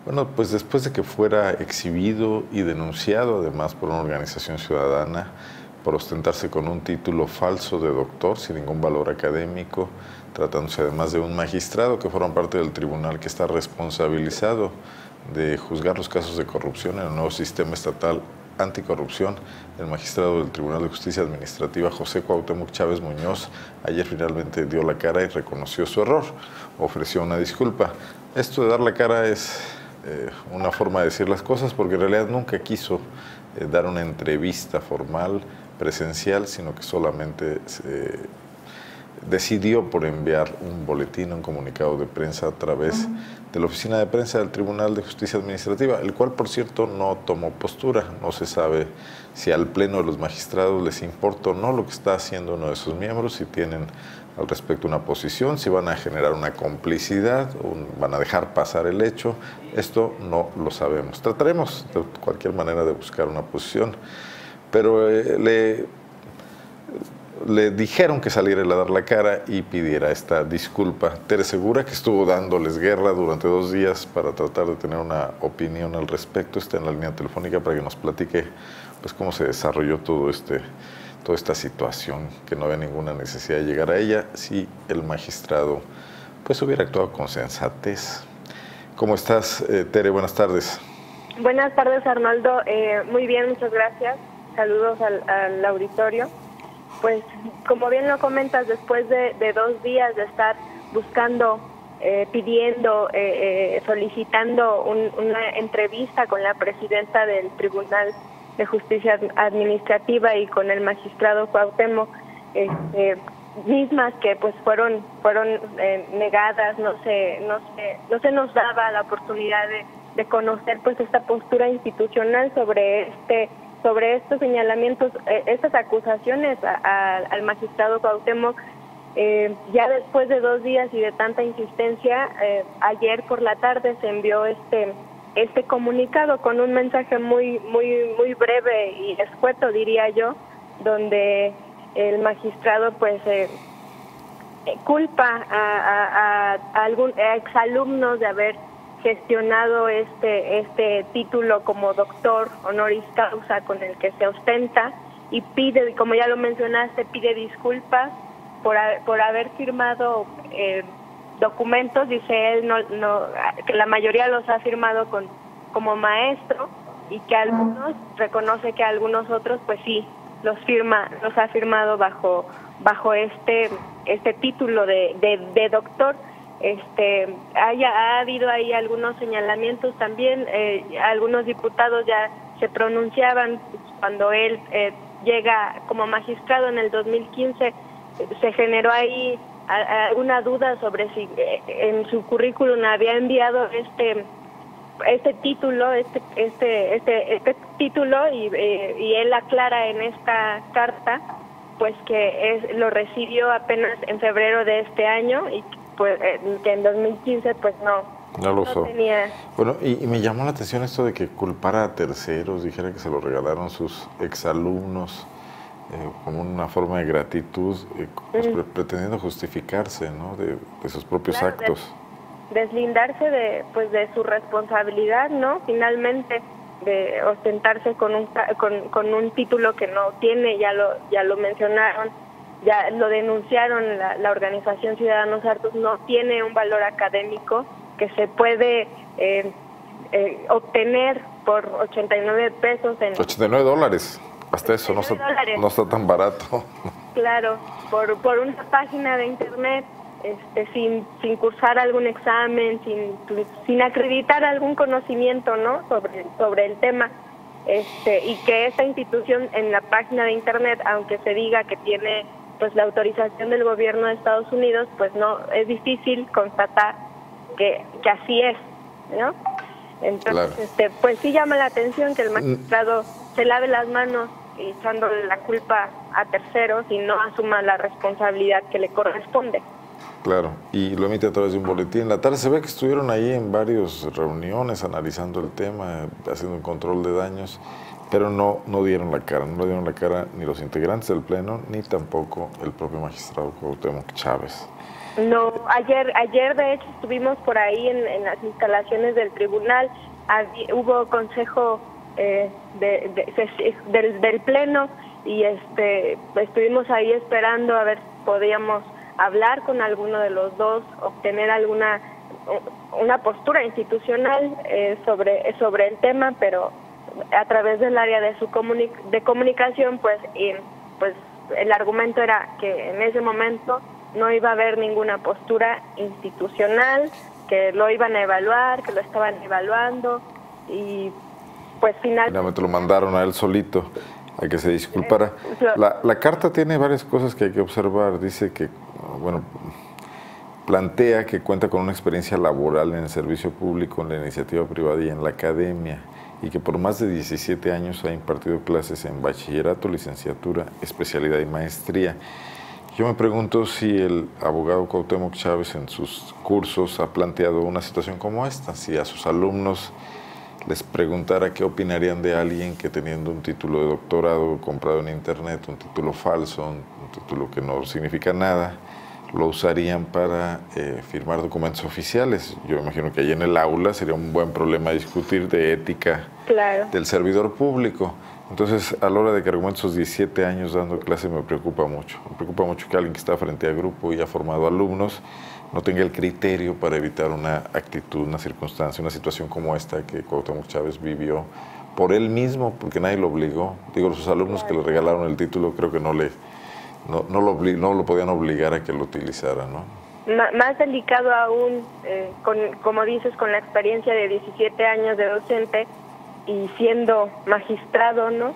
Bueno, pues después de que fuera exhibido y denunciado además por una organización ciudadana por ostentarse con un título falso de doctor sin ningún valor académico, tratándose además de un magistrado que forma parte del tribunal que está responsabilizado de juzgar los casos de corrupción en el nuevo sistema estatal anticorrupción, el magistrado del Tribunal de Justicia Administrativa, José Cuauhtémoc Chávez Muñoz, ayer finalmente dio la cara y reconoció su error, ofreció una disculpa. Esto de dar la cara es una forma de decir las cosas, porque en realidad nunca quiso dar una entrevista formal, presencial, sino que solamente decidió por enviar un boletín, un comunicado de prensa a través de la oficina de prensa del Tribunal de Justicia Administrativa, el cual, por cierto, no tomó postura. No se sabe si al Pleno de los magistrados les importa o no lo que está haciendo uno de sus miembros, si tienen al respecto una posición, si van a generar una complicidad o van a dejar pasar el hecho. Esto no lo sabemos. Trataremos de cualquier manera de buscar una posición, pero le dijeron que saliera a dar la cara y pidiera esta disculpa. Tere Segura, que estuvo dándoles guerra durante 2 días para tratar de tener una opinión al respecto, está en la línea telefónica para que nos platique pues cómo se desarrolló toda esta situación, que no había ninguna necesidad de llegar a ella si el magistrado pues hubiera actuado con sensatez. ¿Cómo estás, Tere? Buenas tardes. Buenas tardes, Arnoldo. Muy bien, muchas gracias. Saludos al auditorio. Pues, como bien lo comentas, después de 2 días de estar buscando, pidiendo, solicitando una entrevista con la presidenta del Tribunal de Justicia Administrativa y con el magistrado Cuauhtémoc, mismas que pues fueron negadas, no se nos daba la oportunidad de conocer pues esta postura institucional sobre estos señalamientos, estas acusaciones al magistrado Cuauhtémoc. Ya después de 2 días y de tanta insistencia, ayer por la tarde se envió este comunicado con un mensaje muy breve y escueto, diría yo, donde el magistrado pues culpa a exalumnos de haber gestionado este título como doctor honoris causa con el que se ostenta, y pide, como ya lo mencionaste, pide disculpas por haber firmado documentos. Dice él que la mayoría los ha firmado como maestro, y que reconoce que algunos otros pues sí los ha firmado bajo este título de doctor. Ha habido ahí algunos señalamientos también. Algunos diputados ya se pronunciaban cuando él llega como magistrado en el 2015. Se generó ahí alguna duda sobre si en su currículum había enviado este título, y él aclara en esta carta pues que lo recibió apenas en febrero de este año, y pues que en 2015 pues no lo usó. Tenía. Bueno, y me llamó la atención esto de que culpara a terceros, dijera que se lo regalaron sus exalumnos como una forma de gratitud, pues, pretendiendo justificarse, ¿no?, de sus propios actos. Deslindarse de su responsabilidad, ¿no? Finalmente, de ostentarse con un título que no tiene. Ya lo mencionaron, ya lo denunciaron la organización Ciudadanos Hartos. No tiene un valor académico que se puede obtener por 89 pesos. $89, hasta eso, no está tan barato. Claro, por una página de internet, sin cursar algún examen, sin acreditar algún conocimiento, ¿no?, sobre el tema. Y que esta institución en la página de internet, aunque se diga que tiene pues la autorización del gobierno de Estados Unidos, pues no, es difícil constatar que así es, ¿no? Entonces, claro, pues sí llama la atención que el magistrado se lave las manos echándole la culpa a terceros y no asuma la responsabilidad que le corresponde. Claro, y lo emite a través de un boletín. En la tarde se ve que estuvieron ahí en varias reuniones analizando el tema, haciendo un control de daños, pero no dieron la cara. No dieron la cara ni los integrantes del Pleno, ni tampoco el propio magistrado Cuauhtémoc Chávez. No Ayer de hecho estuvimos por ahí en las instalaciones del tribunal, hubo consejo del pleno y estuvimos ahí esperando a ver si podíamos hablar con alguno de los dos, obtener una postura institucional sobre el tema, pero a través del área de comunicación, pues el argumento era que en ese momento no iba a haber ninguna postura institucional, que lo iban a evaluar, que lo estaban evaluando y pues finalmente lo mandaron a él solito a que se disculpara. La carta tiene varias cosas que hay que observar. Dice que, bueno, plantea que cuenta con una experiencia laboral en el servicio público, en la iniciativa privada y en la academia, y que por más de 17 años ha impartido clases en bachillerato, licenciatura, especialidad y maestría. Yo me pregunto si el abogado Cuauhtémoc Chávez en sus cursos ha planteado una situación como esta, si a sus alumnos les preguntara qué opinarían de alguien que teniendo un título de doctorado comprado en internet, un título falso, un título que no significa nada, lo usarían para firmar documentos oficiales. Yo imagino que ahí en el aula sería un buen problema discutir de ética del servidor público. Entonces, a la hora de que argumento esos 17 años dando clase, me preocupa mucho. Me preocupa mucho que alguien que está frente a grupo y ha formado alumnos no tenga el criterio para evitar una actitud, una circunstancia, una situación como esta que Cuauhtémoc Chávez vivió por él mismo, porque nadie lo obligó. Digo, sus alumnos que le regalaron el título, creo que no lo podían obligar a que lo utilizara, ¿no? Más delicado aún, como dices, con la experiencia de 17 años de docente y siendo magistrado, ¿no?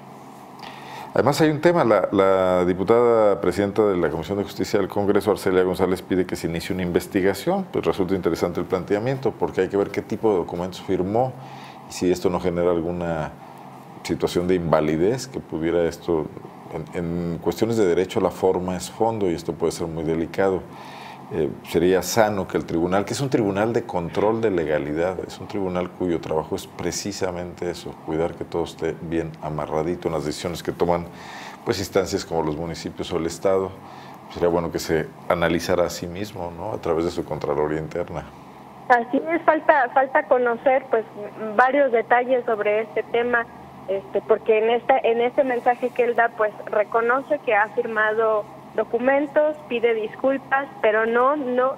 Además hay un tema, la diputada presidenta de la Comisión de Justicia del Congreso, Arcelia González, pide que se inicie una investigación. Pues resulta interesante el planteamiento, porque hay que ver qué tipo de documentos firmó y si esto no genera alguna situación de invalidez, que pudiera esto, en cuestiones de derecho la forma es fondo y esto puede ser muy delicado. Sería sano que el tribunal, que es un tribunal de control de legalidad, es un tribunal cuyo trabajo es precisamente eso, cuidar que todo esté bien amarradito en las decisiones que toman pues instancias como los municipios o el Estado. Sería bueno que se analizara a sí mismo, ¿no?, a través de su Contraloría Interna. Así es, falta conocer pues varios detalles sobre este tema, porque en este mensaje que él da pues reconoce que ha firmado documentos, pide disculpas, pero no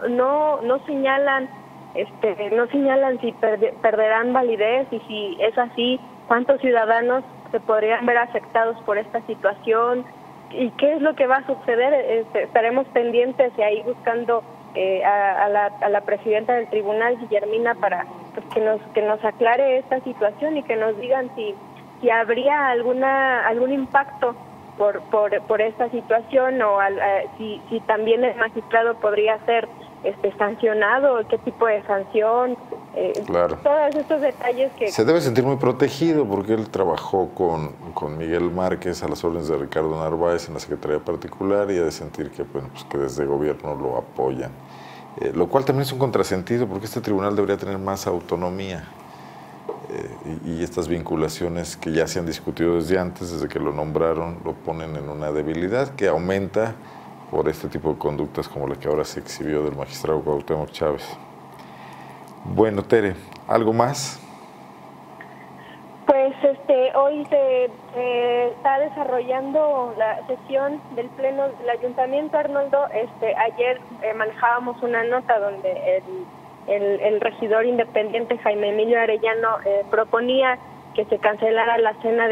señalan si perderán validez, y si es así, cuántos ciudadanos se podrían ver afectados por esta situación y qué es lo que va a suceder. Estaremos pendientes y ahí buscando a la presidenta del tribunal, Guillermina, para pues, que nos aclare esta situación y que nos digan si habría algún impacto por esta situación, o si también el magistrado podría ser sancionado, qué tipo de sanción, claro. Todos estos detalles que... Se debe sentir muy protegido porque él trabajó con Miguel Márquez a las órdenes de Ricardo Narváez en la Secretaría Particular, y ha de sentir que, bueno, pues que desde gobierno lo apoyan, lo cual también es un contrasentido porque este tribunal debería tener más autonomía. Y estas vinculaciones que ya se han discutido desde antes, desde que lo nombraron, lo ponen en una debilidad que aumenta por este tipo de conductas como la que ahora se exhibió del magistrado Cuauhtémoc Chávez. Bueno, Tere, ¿algo más? Pues hoy se está desarrollando la sesión del Pleno del Ayuntamiento, Arnoldo. Ayer manejábamos una nota donde el regidor independiente Jaime Emilio Arellano proponía que se cancelara la cena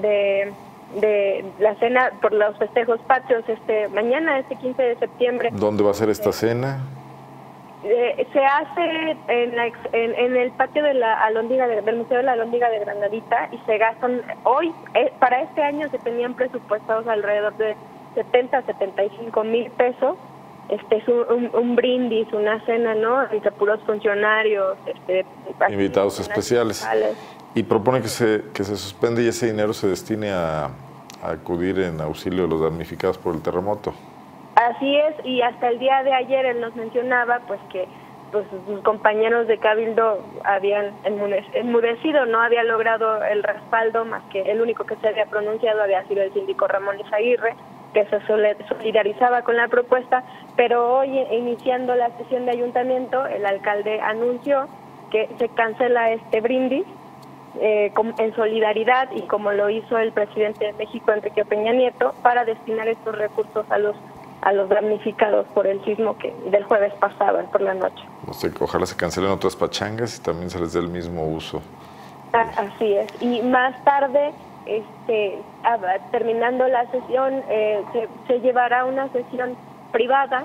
la cena por los festejos patrios mañana, 15 de septiembre. ¿Dónde va a ser esta cena? Se hace en el patio de la Alhóndiga del Museo de la Alhóndiga de Granadita, y se gastan hoy, para este año se tenían presupuestados alrededor de 75 mil pesos. Es un brindis, una cena, ¿no?, entre puros funcionarios, invitados especiales. Y propone que se suspende y ese dinero se destine a acudir en auxilio de los damnificados por el terremoto. Así es, y hasta el día de ayer él nos mencionaba pues que sus compañeros de Cabildo habían enmudecido, no había logrado el respaldo, más que el único que se había pronunciado había sido el síndico Ramón Izaguirre, que se solidarizaba con la propuesta, pero hoy, iniciando la sesión de ayuntamiento, el alcalde anunció que se cancela este brindis en solidaridad, y como lo hizo el presidente de México, Enrique Peña Nieto, para destinar estos recursos a los damnificados por el sismo del jueves pasado, por la noche. No sé, ojalá se cancelen otras pachangas y también se les dé el mismo uso. Así es. Y más tarde, terminando la sesión, se llevará una sesión privada,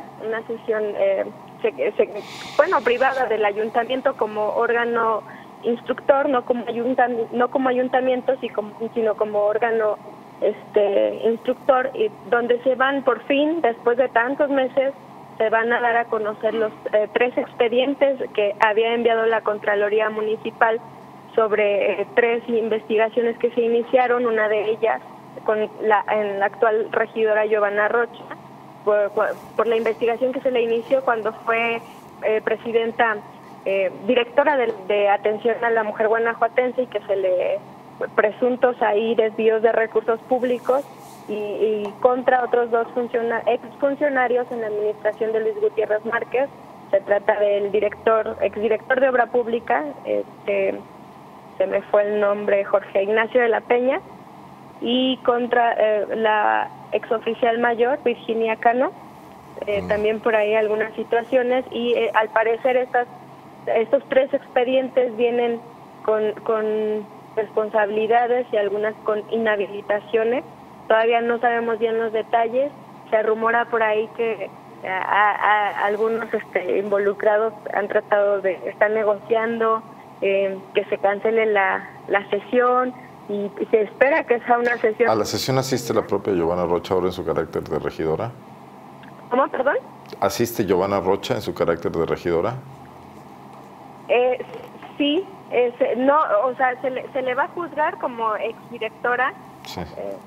privada del ayuntamiento como órgano instructor, no como ayuntamiento, sino como órgano instructor, y donde se van, por fin, después de tantos meses, se van a dar a conocer los 3 expedientes que había enviado la Contraloría Municipal sobre 3 investigaciones que se iniciaron, una de ellas en la actual regidora Giovanna Rocha, por la investigación que se le inició cuando fue directora de atención a la mujer guanajuatense, y que se le presuntos ahí desvíos de recursos públicos, y contra otros 2 exfuncionarios en la administración de Luis Gutiérrez Márquez. Se trata del exdirector de Obra Pública, se me fue el nombre, Jorge Ignacio de la Peña, y contra la exoficial mayor, Virginia Cano, también por ahí algunas situaciones, y al parecer estos 3 expedientes vienen con responsabilidades y algunas con inhabilitaciones. Todavía no sabemos bien los detalles. Se rumora por ahí que algunos involucrados están negociando que se cancele la sesión, y se espera que sea una sesión. ¿A la sesión asiste la propia Giovanna Rocha ahora en su carácter de regidora? ¿Cómo, perdón? ¿Asiste Giovanna Rocha en su carácter de regidora? Sí, no, o sea, se le va a juzgar como exdirectora sí.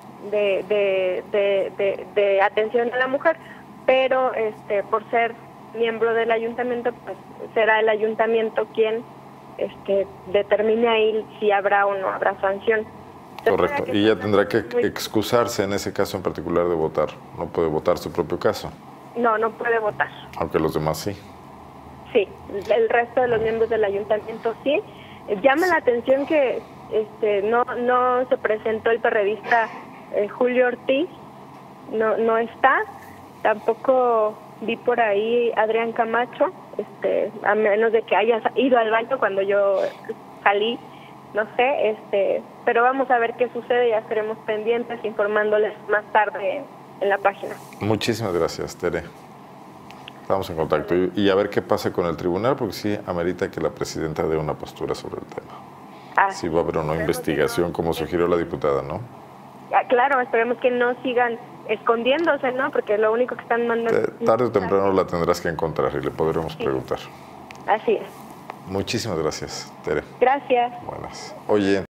de atención a la mujer, pero por ser miembro del ayuntamiento, pues será el ayuntamiento quien determine ahí si habrá o no habrá sanción. Correcto, y ella tendrá que excusarse en ese caso en particular de votar. No puede votar su propio caso. No puede votar. Aunque los demás sí. Sí, el resto de los miembros del ayuntamiento sí. Llama la atención que no se presentó el perredista Julio Ortiz, no está. Tampoco vi por ahí Adrián Camacho, a menos de que haya ido al baño cuando yo salí, no sé, pero vamos a ver qué sucede, ya estaremos pendientes informándoles más tarde en la página. Muchísimas gracias, Tere. Estamos en contacto y a ver qué pasa con el tribunal, porque sí amerita que la presidenta dé una postura sobre el tema. Sí va a haber una investigación, como sugirió la diputada, ¿no? Claro, esperemos que no sigan escondiéndose, ¿no? Porque lo único que están mandando... Tarde o temprano la tendrás que encontrar y le podremos preguntar. Así es. Muchísimas gracias, Tere. Gracias. Buenas. Oye...